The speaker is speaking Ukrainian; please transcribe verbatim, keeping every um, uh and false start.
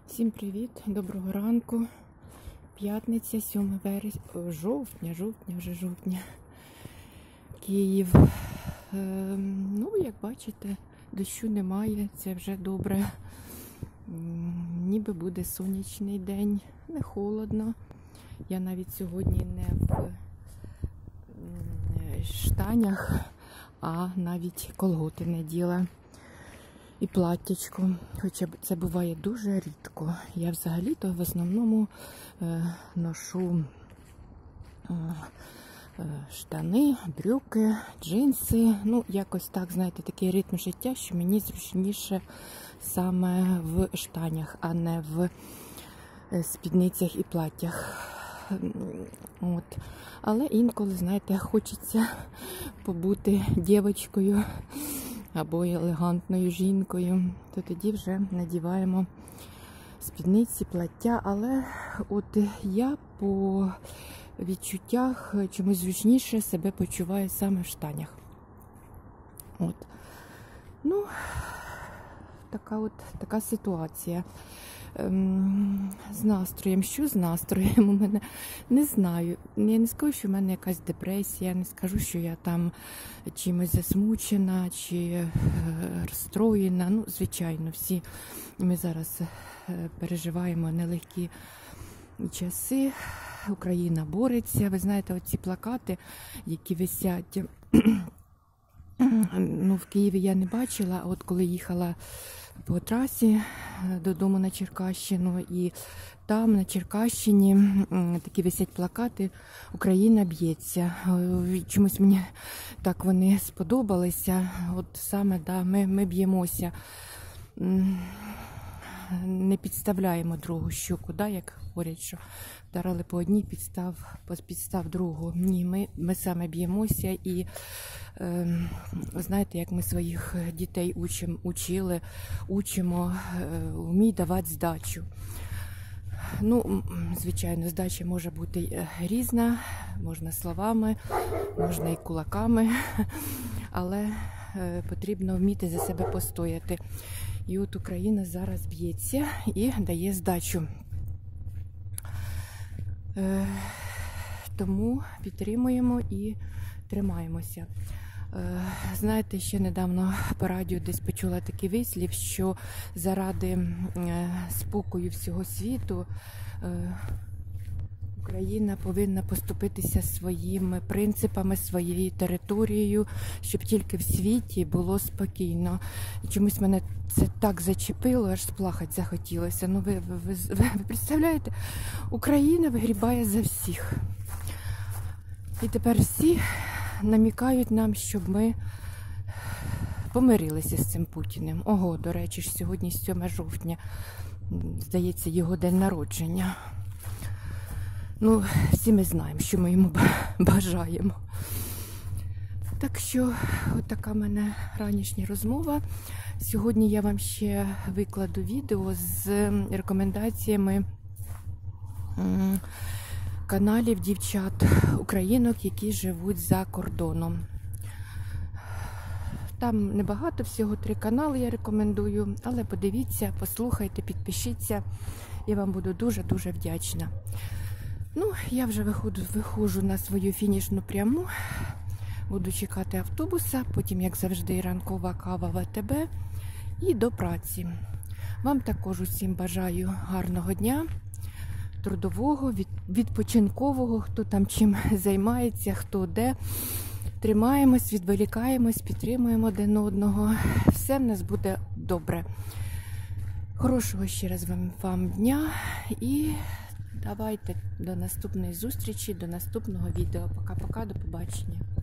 Всім привіт, доброго ранку. П'ятниця, сьоме вересня, жовтня, жовтня, вже жовтня. Київ. Е, ну, як бачите, дощу немає, це вже добре. Ніби буде сонячний день, не холодно. Я навіть сьогодні не в штанях, а навіть колготи наділа. І платтячко, хоча це буває дуже рідко. Я взагалі-то в основному е, ношу е, штани, брюки, джинси. Ну, якось так, знаєте, такий ритм життя, що мені зручніше саме в штанях, а не в спідницях і платтях. От. Але інколи, знаєте, хочеться побути дівчинкою або елегантною жінкою, то тоді вже надіваємо спідниці, плаття. Але от я по відчуттях чомусь зручніше себе почуваю саме в штанях. От. Ну, така от така ситуація. Ем, з настроєм. Що з настроєм у мене? Не знаю. Я не скажу, що в мене якась депресія, не скажу, що я там чимось засмучена чи е, розстроєна. Ну, звичайно, всі ми зараз е, переживаємо нелегкі часи. Україна бореться. Ви знаєте, оці плакати, які висять, ну, в Києві я не бачила, а от коли їхала по трасі додому на Черкащину, і там на Черкащині такі висять плакати «Україна б'ється». Чомусь мені так вони сподобалися. От саме, да, ми, ми б'ємося, не підставляємо другу щоку, да, як говорять, що вдарили по одній, підстав, підстав другу. Ні, ми, ми саме б'ємося і е, знаєте, як ми своїх дітей учим, учили, учимо, е, вмій давати здачу. Ну, звичайно, здача може бути різна, можна словами, можна і кулаками, але е, потрібно вміти за себе постояти. І от Україна зараз б'ється і дає здачу. Е, тому підтримуємо і тримаємося. Е, знаєте, ще недавно по радіо десь почула такий вислів, що заради е, спокою всього світу е, Україна повинна поступитися своїми принципами, своєю територією, щоб тільки в світі було спокійно. І чомусь мене це так зачепило, аж сплакати захотілося. Ну, ви, ви, ви, ви представляєте, Україна вигрібає за всіх. І тепер всі намікають нам, щоб ми помирилися з цим Путіним. Ого, до речі, ж сьогодні сьоме жовтня, здається, його день народження. Ну, всі ми знаємо, що ми йому бажаємо. Так що, от така в мене ранішня розмова. Сьогодні я вам ще викладу відео з рекомендаціями каналів дівчат-українок, які живуть за кордоном. Там небагато, всього три канали я рекомендую, але подивіться, послухайте, підпишіться, я вам буду дуже-дуже вдячна. Ну, я вже виходжу, виходжу на свою фінішну пряму, буду чекати автобуса, потім, як завжди, ранкова кава в АТБ і до праці. Вам також усім бажаю гарного дня, трудового, відпочинкового, хто там чим займається, хто де. Тримаємось, відволікаємось, підтримуємо один одного. Все в нас буде добре. Хорошого ще раз вам, вам дня і давайте до наступної зустрічі, до наступного відео. Пока-пока, до побачення.